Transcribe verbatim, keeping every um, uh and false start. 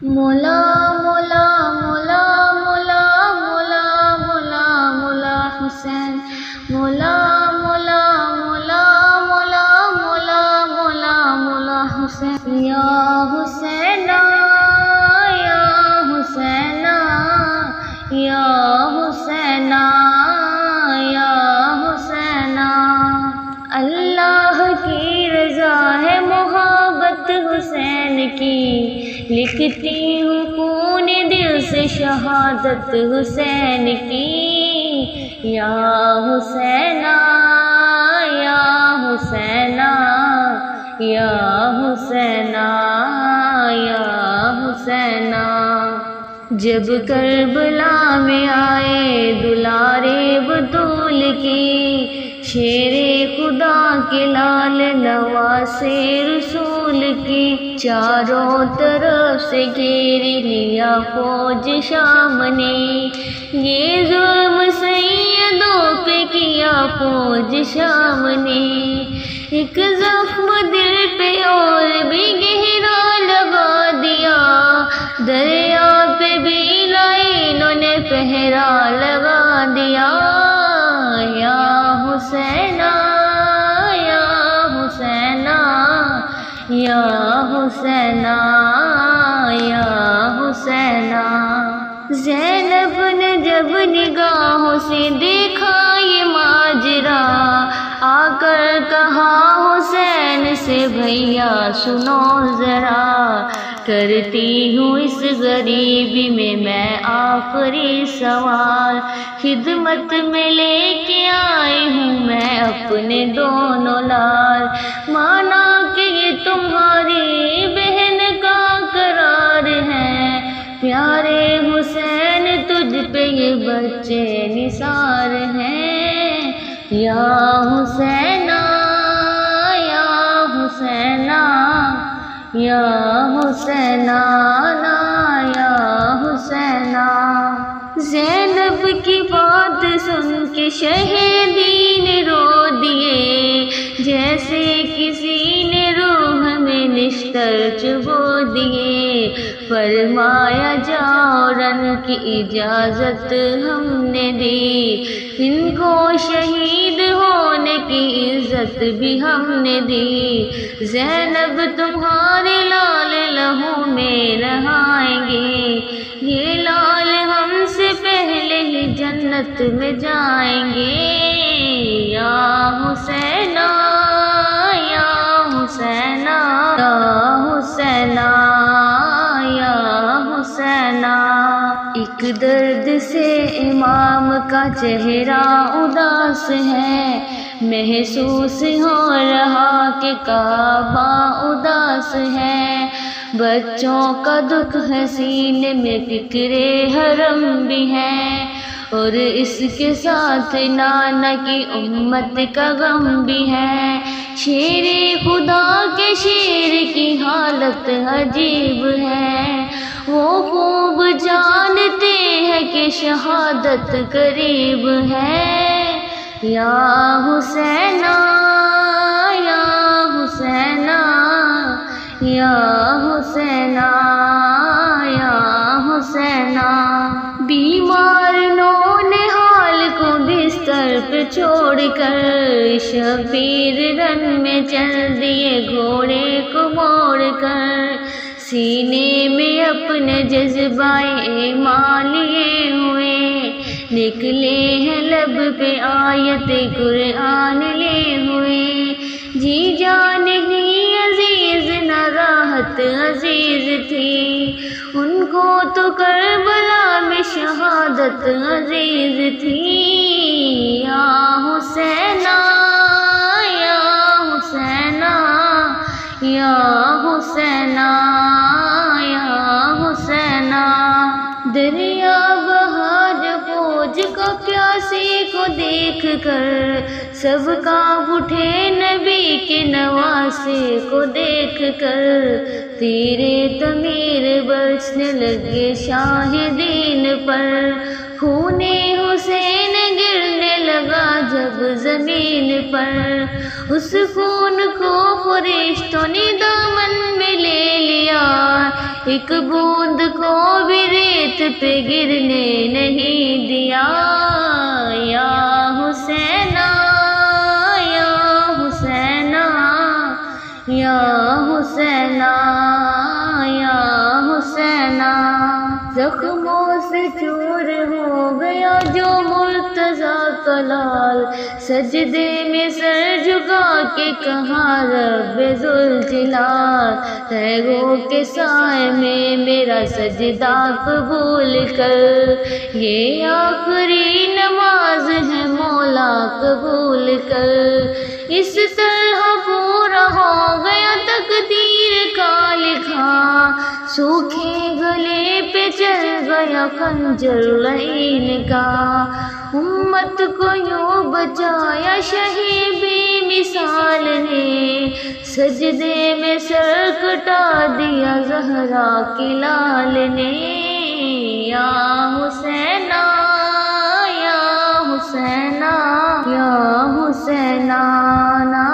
مولا مولا مولا مولا مولا مولا مولا حسین، مولا مولا مولا مولا مولا مولا مولا حسین، یا حسین یا حسین یا حسین یا حسین، اللہ کی رضا ہے محبت حسین کی، لکھتی ہوں خون دل سے شہادت حسین کی، یا حسین یا حسین یا حسین یا حسین، جب کربلا میں آئے دلارے بطول کی، شیر خدا کے لال نواسے رسول کی، چاروں طرف سے گھیر لیا فوج شام نے، یہ ظلم سیدوں پہ کیا فوج شام نے، ایک زخم دل پہ اور بھی گہرا لگا دیا، دریا پہ بھی لائنوں نے پہرا لگا دیا، یا حسین یا حسین یا حسین یا حسین، زینب نے جب نگاہوں سے دیکھا یہ ماجرا، آ کر کہا حسین سے بھیا سنو ذرا، کرتی ہوں اس غریبی میں میں آخری سوال، خدمت میں لے کے آئی ہوں میں اپنے دونوں لال، مانا کہ یہ تمہاری بہن کا قرار ہے، پیارے حسین تجھ پہ یہ بچے نثار ہیں، یا حسین یا حسین یا حسین یا حسین، زینب کی بات سن کے شہیدین رو دیے، جیسے کسی نے روح میں نشتر چبو دیے، فرمایا جاؤ رن کی اجازت ہم نے دی، ان کو شہید ہونے کی عزت بھی ہم نے دی، زینب تمہارے لال لہو میں نہائیں گے، یہ لال ہم سے پہلے ہی جنت میں جائیں گے، یا حسین یا حسین یا حسین یا حسین، ایک درد سے امام کا چہرہ اداس ہے، محسوس ہو رہا کہ کعبہ اداس ہے، بچوں کا دکھ ہے سینے میں فکر حرم بھی ہے، اور اس کے ساتھ نانا کی امت کا غم بھی ہے، شیر خدا کے شیر کی حالت عجیب ہے، وہ خوب جانتے ہیں کہ شہادت قریب ہے، یا حسین یا حسین یا حسین یا حسین، بیمار نونے حال کو بستر پہ چھوڑ کر شبیر رن میں چل دیے گھوڑے کو موڑ کر، سینے میں اپنے جذبائے ایمان لیے ہوئے، نکلے ہیں لب پہ آیت قرآن لے ہوئے، جی جان ہی عزیز نہ راحت عزیز تھی، ان کو تو کربلا میں شہادت عزیز تھی، یا حسین یا حسین یا حسین یا حسین، دریا بہا جو فوج کا پیاسے کو دیکھ کر، سب کانپ اٹھے نبی کے نواسے کو دیکھ کر، تیرے تمیر برسنے لگے شاہدین پر، خون حسین گرنے لگا جب زمین پر، اس خون کو فرشتوں نے دامن میں لے لیا، ایک بوند کو بھی ریت پہ گرنے نہیں دیا. یا حسینہ یا حسینہ یا حسینہ یا حسینہ. زخموں سے چور ہو گیا جو مرتضیٰ کا لال، سجدے میں سر جھکا کے کہا رب ذوالجلال، تیغوں کے سائے میں میرا سجدہ قبول کر، یہ آخری نماز ہے مولا قبول کر. اس طرح پورا ہو گیا تقدیر کا لکھا، سوکھے گلے پہ چل گیا خنجر لعین کا. امت کو یوں بچایا شہید بے مثال نے، سجدے میں سر کٹا دیا زہرا کی لال نے. یا حسینہ یا حسینہ یا حسینہ.